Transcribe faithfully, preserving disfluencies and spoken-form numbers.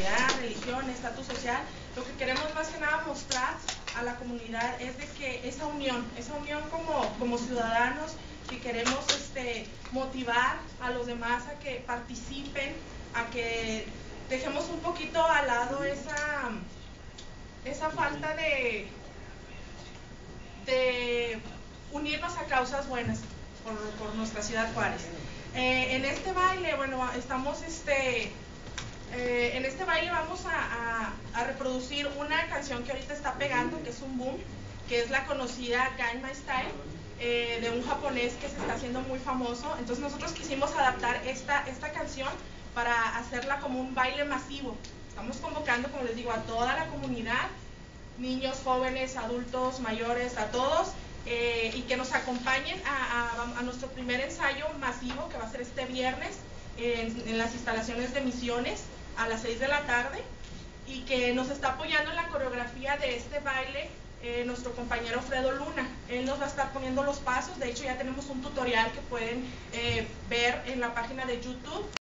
nacionalidad, religión, estatus social. Lo que queremos más que nada mostrar a la comunidad es de que esa unión, esa unión como, como ciudadanos, que queremos este, motivar a los demás a que participen, a que dejemos un poquito al lado esa, esa falta de, de unirnos a causas buenas por, por nuestra ciudad Juárez. Eh, en este baile, bueno, estamos, este, eh, en este baile vamos a, a, a reproducir una canción que ahorita está pegando, que es un boom, que es la conocida Gangnam Style, eh, de un japonés que se está haciendo muy famoso. Entonces nosotros quisimos adaptar esta, esta canción para hacerla como un baile masivo. Estamos convocando, como les digo, a toda la comunidad, niños, jóvenes, adultos, mayores, a todos, eh, y que nos acompañen a, a, a nuestro primer ensayo masivo, que va a ser este viernes eh, en, en las instalaciones de Misiones a las seis de la tarde, y que nos está apoyando en la coreografía de este baile eh, nuestro compañero Fredo Luna. Él nos va a estar poniendo los pasos. De hecho, ya tenemos un tutorial que pueden eh, ver en la página de YouTube.